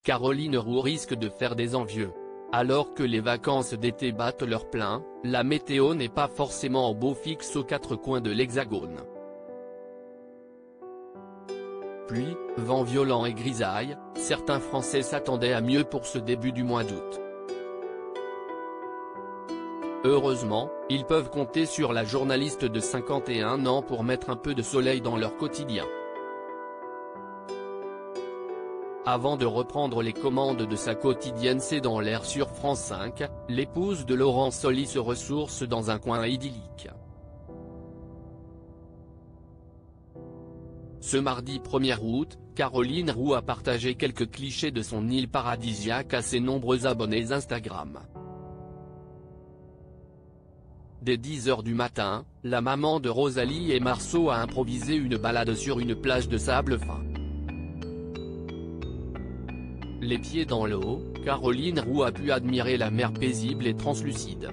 Caroline Roux risque de faire des envieux. Alors que les vacances d'été battent leur plein, la météo n'est pas forcément au beau fixe aux quatre coins de l'Hexagone. Pluie, vent violent et grisaille, certains Français s'attendaient à mieux pour ce début du mois d'août. Heureusement, ils peuvent compter sur la journaliste de 51 ans pour mettre un peu de soleil dans leur quotidien. Avant de reprendre les commandes de sa quotidienne C'est dans l'air sur France 5, l'épouse de Laurent Solly se ressource dans un coin idyllique. Ce mardi 1er août, Caroline Roux a partagé quelques clichés de son île paradisiaque à ses nombreux abonnés Instagram. Dès 10h du matin, la maman de Rosalie et Marceau a improvisé une balade sur une plage de sable fin. Les pieds dans l'eau, Caroline Roux a pu admirer la mer paisible et translucide.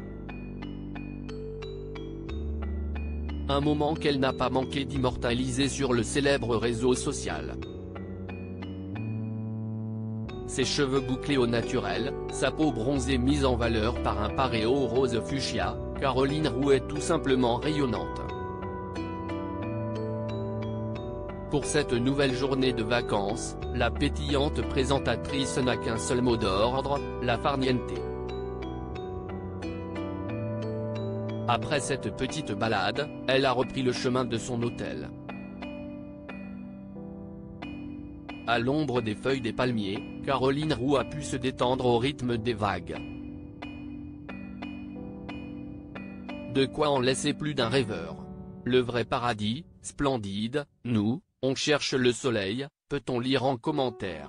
Un moment qu'elle n'a pas manqué d'immortaliser sur le célèbre réseau social. Ses cheveux bouclés au naturel, sa peau bronzée mise en valeur par un paréo rose fuchsia, Caroline Roux est tout simplement rayonnante. Pour cette nouvelle journée de vacances, la pétillante présentatrice n'a qu'un seul mot d'ordre, la farniente. Après cette petite balade, elle a repris le chemin de son hôtel. À l'ombre des feuilles des palmiers, Caroline Roux a pu se détendre au rythme des vagues. De quoi en laisser plus d'un rêveur. Le vrai paradis, splendide, nous, on cherche le soleil, peut-on lire en commentaire.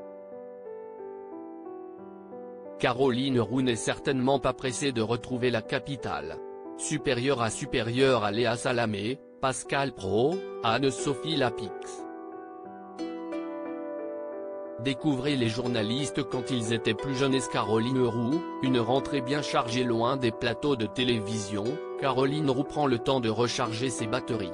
Caroline Roux n'est certainement pas pressée de retrouver la capitale. Supérieure à Léa Salamé, Pascal Praud, Anne-Sophie Lapix. Découvrez les journalistes quand ils étaient plus jeunes. Caroline Roux, une rentrée bien chargée loin des plateaux de télévision, Caroline Roux prend le temps de recharger ses batteries.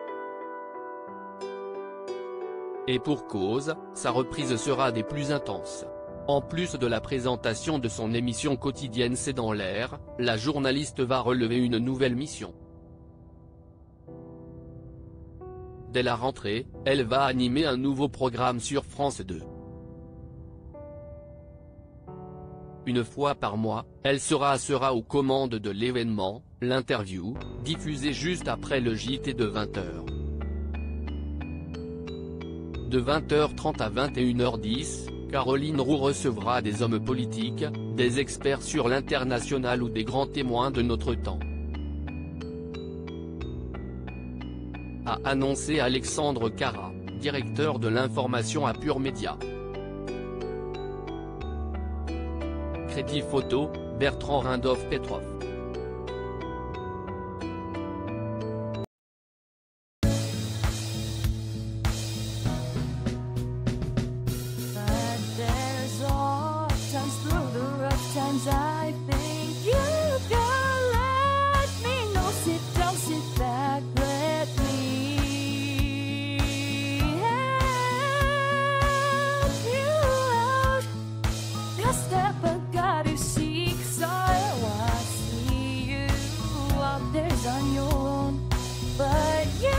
Et pour cause, sa reprise sera des plus intenses. En plus de la présentation de son émission quotidienne C'est dans l'air, la journaliste va relever une nouvelle mission. Dès la rentrée, elle va animer un nouveau programme sur France 2. Une fois par mois, elle sera aux commandes de l'événement, l'interview, diffusée juste après le JT de 20h. De 20h30 à 21h10, Caroline Roux recevra des hommes politiques, des experts sur l'international ou des grands témoins de notre temps. A annoncé Alexandre Cara, directeur de l'information à Pure Média. Crédit photo, Bertrand Rindolph Petrov. I think you can let me know. Sit down, sit back, let me help you out. The step I gotta seek, so I see you out there on your own, but you